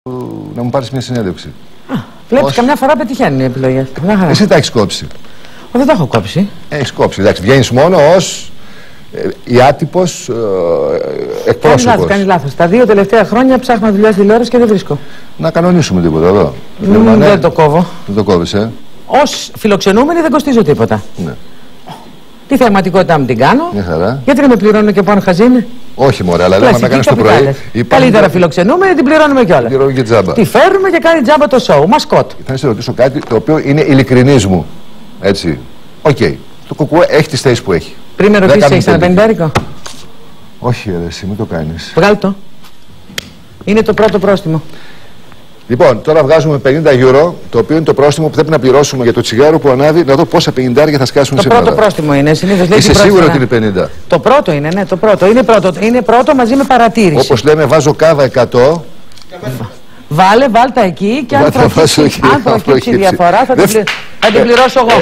να μου πάρεις μια συνέντευξη. Βλέπεις, καμιά φορά πετυχαίνουν οι επιλογές. Εσύ τα έχεις κόψει. Δεν τα έχω κόψει. Έχεις κόψει. Εντάξει, βγαίνεις μόνο ως άτυπος εκπρόσωπος. Κάνει λάθος. Τα 2 τελευταία χρόνια ψάχνω δουλειά στη τηλεόραση και δεν βρίσκω. Να κανονίσουμε τίποτα εδώ. Δεν το κόβω. Δεν το κόβεις, Ως φιλοξενούμενη δεν κοστίζω τίποτα. Ναι. Τη θεαματικότητά μου την κάνω. Μια χαρά. Γιατί δεν με πληρώνουν και πάνω χαζίνη. Όχι, μωρέ, αλλά λέμε να κάνεις το πρωί. Καλύτερα φιλοξενούμενη, την πληρώνουμε κιόλας. Πληρώνουμε και τζάμπα. Τη φέρνουμε και κάνει τζάμπα το σοου. Μασκότ. Θα σε ρωτήσω κάτι το οποίο είναι ειλικρινής μου. Έτσι. Οκ. Το κουκουέ έχει τις θέσεις που έχει. Πριν με ρωτήσεις, έχεις ένα πενηντάρικο? Όχι, ρε, εσύ, μην το κάνεις. Βγάλ' το. Είναι το πρώτο πρόστιμο. Λοιπόν, τώρα βγάζουμε 50 ευρώ, το οποίο είναι το πρόστιμο που πρέπει να πληρώσουμε για το τσιγάρο που ανάβει, να δω πόσα 50 θα σκάσουν σήμερα. Το πρώτο πρόστιμο είναι. Συνήθως λέει. Είσαι σίγουρο ότι είναι 50? Το πρώτο είναι, ναι, το πρώτο. Είναι πρώτο μαζί με παρατήρηση. Όπως λέμε, βάζω κάβα 100. Βάλτα εκεί και αν προκύψει η διαφορά θα την πληρώσω εγώ.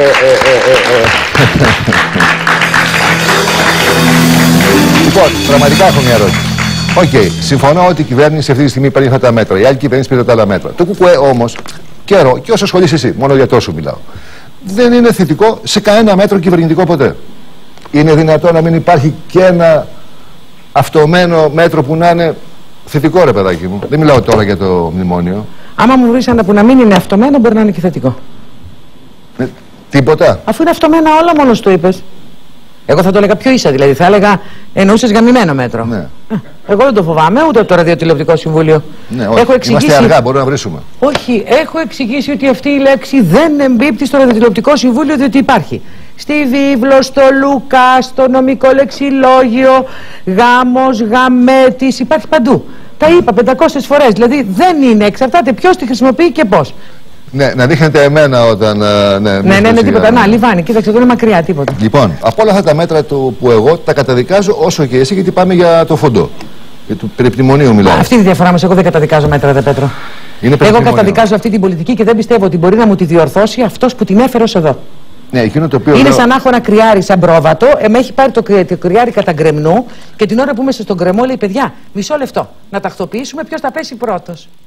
Λοιπόν, πραγματικά έχω μια ερώτηση. Οκ, συμφωνώ ότι η κυβέρνηση αυτή τη στιγμή παίρνει αυτά τα μέτρα. Η άλλη κυβέρνηση πήρε τα άλλα μέτρα. Το ΚΚΕ όμως, καιρό, και όσο ασχολείσαι εσύ, μόνο για τόσο μιλάω, δεν είναι θετικό σε κανένα μέτρο κυβερνητικό ποτέ. Είναι δυνατό να μην υπάρχει και ένα αυτομένο μέτρο που να είναι θετικό, ρε παιδάκι μου? Δεν μιλάω τώρα για το μνημόνιο. Άμα μου βρεις ένα που να μην είναι αυτομένο, μπορεί να είναι και θετικό. Τίποτα. Αφού είναι αυτομένα όλα, μόνος του είπες. Εγώ θα το έλεγα πιο ίσα, δηλαδή. Θα έλεγα εννοούσες γαμημένο μέτρο. Ναι. Εγώ δεν το φοβάμαι, ούτε το Ραδιοτηλεοπτικό Συμβούλιο. Ναι, όχι. Έχω εξηγήσει... Είμαστε αργά, μπορούμε να βρίσουμε. Όχι, έχω εξηγήσει ότι αυτή η λέξη δεν εμπίπτει στο Ραδιοτηλεοπτικό Συμβούλιο, διότι υπάρχει στη βίβλο, στο Λουκά, στο νομικό λεξιλόγιο, γάμος, γαμέτης, υπάρχει παντού. Τα είπα 500 φορές, δηλαδή δεν είναι, εξαρτάται ποιος τη χρησιμοποιεί και πώς. Ναι, να δείχνετε εμένα όταν. Ναι, τίποτα. Να, Λιβάνι, κοίταξε, εδώ είναι μακριά, τίποτα. Λοιπόν, από όλα αυτά τα μέτρα που εγώ τα καταδικάζω όσο και εσύ, γιατί πάμε για το φοντό. Για το περιπτυμονείο μιλάω. Αυτή είναι η διαφορά μας. Εγώ δεν καταδικάζω μέτρα, δε Πέτρο. Εγώ καταδικάζω αυτή την πολιτική και δεν πιστεύω ότι μπορεί να μου τη διορθώσει αυτός που την έφερε ως εδώ. Ναι, εκείνο το οποίο είναι σαν να έχω ένα κρυάρι σαν πρόβατο, με έχει πάρει το κρυάρι κατά γκρεμνού και την ώρα που είμαι στον γκρεμό λέει: παιδιά, μισό λεπτό, να τακτοποιήσουμε ποιος θα πέσει πρώτος.